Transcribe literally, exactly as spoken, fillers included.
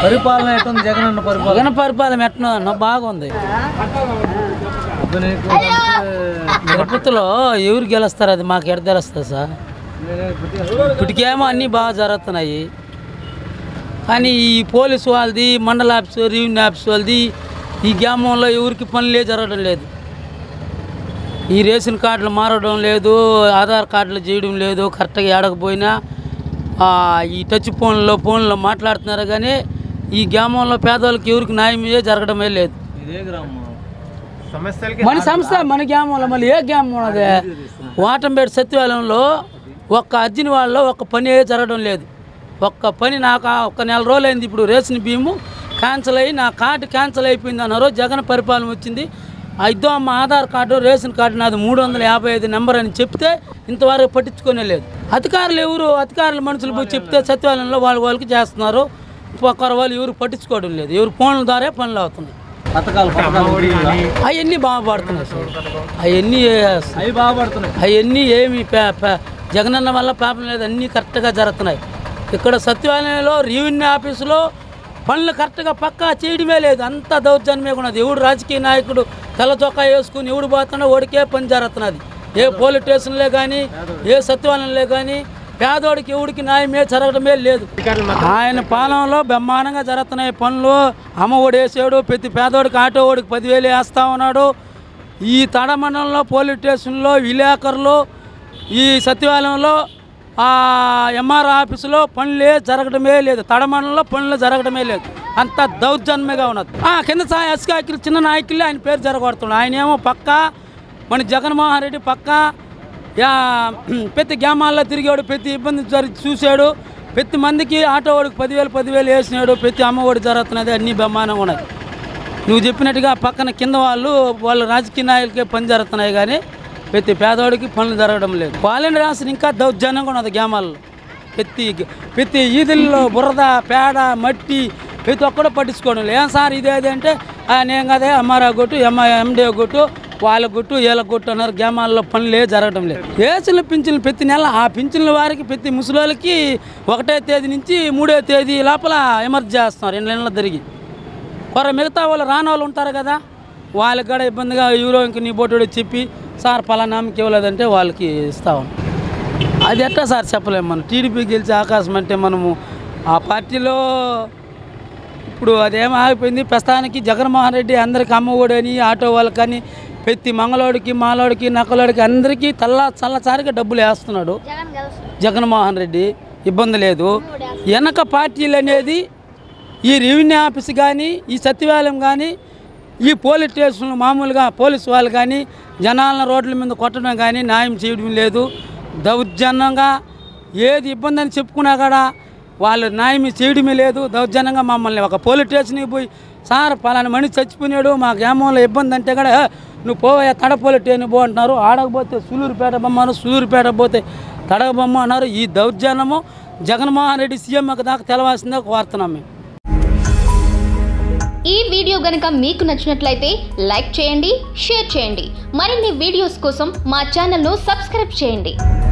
పరిపాలన ఎట్టుంది జగన్ అన్న పరిపాలన? జగన్ పరిపాలన ఎట్లా బాగుంది. తిరుపతిలో ఎవరు గెలుస్తారు అది మాకు ఎడ తెలుస్తుంది సార్. ఇప్పటికేమో అన్నీ బాగా జరుగుతున్నాయి, కానీ ఈ పోలీసు వాళ్ళది, మండల ఆఫీసు, రెవెన్యూ ఆఫీసు వాళ్ళది ఈ గ్రామంలో ఎవరికి పనులే జరగడం లేదు. ఈ రేషన్ కార్డులు మారడం లేదు, ఆధార్ కార్డులు చేయడం లేదు, కరెక్ట్గా ఏడకపోయినా ఈ టచ్ ఫోన్లో ఫోన్లో మాట్లాడుతున్నారు, కానీ ఈ గ్రామంలో పేదవాళ్ళకి ఎవరికి న్యాయమే జరగడమే లేదు. మన సంస్థ మన గ్రామంలో మళ్ళీ ఏ గ్రామం అదే వాటంపేట సత్యవాలయంలో ఒక్క అర్జున్ వాళ్ళలో ఒక్క పని జరగడం లేదు. ఒక్క పని నాకు ఒక్క నెల రోజులు అయింది. ఇప్పుడు రేషన్ బియ్యము క్యాన్సిల్ అయ్యి నా కార్డు క్యాన్సిల్ అయిపోయింది అన్నారు. జగన్ పరిపాలన వచ్చింది. ఇద్దో అమ్మ ఆధార్ కార్డు రేషన్ కార్డు నాది మూడు వందల యాభై ఐదు నెంబర్ అని చెప్తే ఇంతవరకు పట్టించుకునే లేదు. అధికారులు ఎవరు అధికారులు మనుషులు పోయి చెప్తే సత్యవాలయంలో వాళ్ళ వాళ్ళకి చేస్తున్నారు, ఒకరు వాళ్ళు ఎవరు పట్టించుకోవడం లేదు. ఎవరు ఫోన్ల ద్వారా పనులు అవుతున్నాయి. అవన్నీ బాగుపడుతున్నాయి సార్, అవన్నీ అవి బాగుపడుతున్నాయి అవన్నీ ఏమి జగనన్న వల్ల పాపం లేదు, అన్నీ కరెక్ట్గా జరుగుతున్నాయి. ఇక్కడ సత్యవాలయంలో రెవెన్యూ ఆఫీసులో పనులు కరెక్ట్గా పక్కా చేయడమే లేదు, అంత దౌర్జన్యమే ఉన్నది. ఎవడు రాజకీయ నాయకుడు తెల్ల చొక్కా వేసుకుని ఎవడు పోతున్నా ఓడికే పని జరుగుతున్నది. ఏ పోలీస్ స్టేషన్లే కానీ ఏ సత్యవాలయంలో కానీ పేదోడికి ఎవడికి న్యాయమే జరగడమే లేదు. ఆయన పాలనలో బ్రహ్మాండంగా జరుగుతున్నాయి పనులు. అమ్మ ఒడి వేసాడు, ప్రతి పేదోడికి ఆటో ఓడికి పదివేలు వేస్తూ ఉన్నాడు. ఈ తడ మండలంలో పోలీస్ స్టేషన్లో విలేకరులు ఈ సత్యవాలయంలో ఎంఆర్ ఆఫీసులో పనులే జరగడమే లేదు. తడమండలంలో పనులు జరగడమే లేదు, అంత దౌర్జన్యంగా ఉన్నది. కింద స్థాయి అధికారులు చిన్న నాయకులే ఆయన పేరు జరగబడుతున్నాడు. ఆయన ఏమో పక్క మన జగన్మోహన్ రెడ్డి పక్క ప్రతి గ్రామాల్లో తిరిగాడు, ప్రతి ఇబ్బంది జరిగి చూశాడు, ప్రతి మందికి ఆటో ఓడికి పదివేలు పదివేలు వేసినాడు, ప్రతి అమ్మ ఒడి జరుగుతున్నది, అన్నీ బ్రహ్మాండంగా ఉన్నాయి. నువ్వు చెప్పినట్టుగా పక్కన కింద వాళ్ళు వాళ్ళు రాజకీయ నాయకులకే పని జరుగుతున్నాయి, కానీ ప్రతి పేదవాడికి పనులు జరగడం లేదు. పాలన రాసిన ఇంకా దౌర్జన్యంగా ఉన్నది గ్రామాల్లో. ప్రతి ప్రతి ఈదుల్లో బురద పేడ మట్టి ప్రతి ఒక్కడో పట్టించుకోవడం లేదు. ఏం సార్ ఇదే అది అంటే నేను కదే ఎంఆర్ఆ కొట్టు ఎం ఎండిఓ కొట్టు వాళ్ళ కొట్టు వీళ్ళ కొట్టు అన్నారు. గ్రామాల్లో పనులే జరగడం లేదు. వేసిన పింఛన్లు ప్రతి నెల ఆ పింఛన్ల వారికి ప్రతి ముసలికి ఒకటో తేదీ నుంచి మూడో తేదీ లోపల ఎమర్జీ చేస్తున్నారు. రెండు నెలలు తిరిగి కొర మిగతా వాళ్ళు రాని వాళ్ళు ఉంటారు కదా, వాళ్ళకి కూడా ఇబ్బందిగా ఎవరో ఇంక నీ బోటుడు చెప్పి సార్ పలానామకి ఇవ్వలేదంటే వాళ్ళకి ఇస్తాం. అది ఎట్టా సార్ చెప్పలేము. మనం టీడీపీ గెలిచే అవకాశం అంటే మనము ఆ పార్టీలో ఇప్పుడు అదేమో ఆగిపోయింది. ప్రస్తుతానికి జగన్మోహన్ రెడ్డి అందరికి అమ్మఒడి అని ఆటో వాళ్ళకి కానీ ప్రతి మంగళోడికి మాలోడికి నక్కలోడికి అందరికీ తల్ల చల్లసారిగా డబ్బులు వేస్తున్నాడు జగన్మోహన్ రెడ్డి. ఇబ్బంది లేదు. వెనక పార్టీలు అనేది ఈ రెవెన్యూ ఆఫీస్ కానీ ఈ సచివాలయం కానీ ఈ పోలీస్ స్టేషన్లు మామూలుగా పోలీసు వాళ్ళు కానీ జనాలను రోడ్ల మీద కొట్టడం కానీ న్యాయం చేయడం లేదు. దౌర్జన్యంగా ఏది ఇబ్బంది అని చెప్పుకున్నా కూడా వాళ్ళు న్యాయం చేయడమే లేదు. దౌర్జన్యంగా మమ్మల్ని ఒక పోలీస్ స్టేషన్కి పోయి సార్ పలానా మనిషి చచ్చిపోయినాడు మా గ్రామంలో ఇబ్బంది అంటే కూడా నువ్వు పోయా తడ పోలీస్ స్టేషన్ పో అంటున్నారు. ఆడకపోతే సూలూరుపేట బొమ్మ సూలూరుపేట పోతే తడగ బొమ్మ అన్నారు. ఈ దౌర్జన్యము జగన్మోహన్ రెడ్డి సీఎం దాకా తెలవాల్సిందే కోరుతున్నాం మేము. ఈ వీడియో గనుక మీకు నచ్చినట్లయితే లైక్ చేయండి, షేర్ చేయండి. మరిన్ని వీడియోస్ కోసం మా ఛానల్ను సబ్స్క్రైబ్ చేయండి.